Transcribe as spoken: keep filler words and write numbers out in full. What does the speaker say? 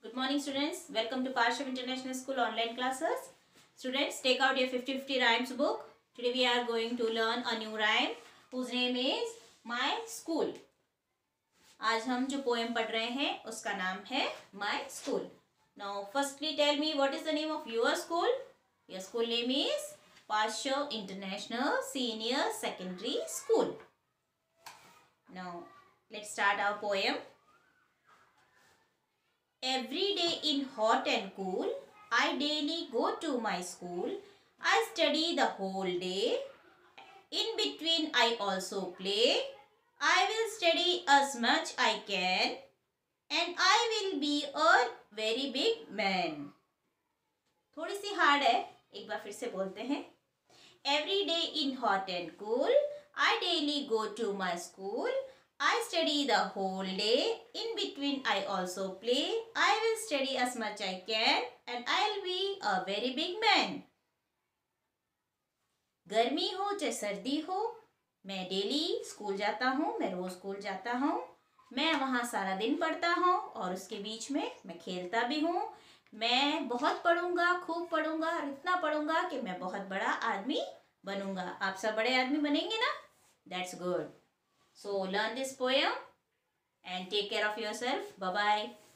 Good morning, students. Welcome to Parshav International School online classes. Students, take out your fifty fifty rhymes book. Today we are going to learn a new rhyme whose name is My School. आज हम जो poem पढ़ रहे हैं उसका नाम है My School. Now, firstly, tell me what is the name of your school? Your school name is Parshav International Senior Secondary School. Now, let's start our poem. Every day in hot and cool, I daily go to my school. I study the whole day. In between I also play. I will study as much I can. And I will be a very big man. थोड़ी सी hard है, एक बार फिर से बोलते हैं. Every day in hot and cool, I daily go to my school. I study the whole day. In between I also play. I will study as much I can and I'll be a very big man. गर्मी हो चाहे सर्दी हो, मैं daily school जाता हूँ. मैं रोज school जाता हूँ. मैं वहाँ सारा दिन पढ़ता हूँ और उसके बीच में मैं खेलता भी हूँ. मैं बहुत पढ़ूंगा, खूब पढ़ूंगा और इतना पढ़ूंगा कि मैं बहुत बड़ा आदमी बनूंगा. आप सब बड़े आदमी बनेंगे ना? That's good. So learn this poem and take care of yourself. Bye bye.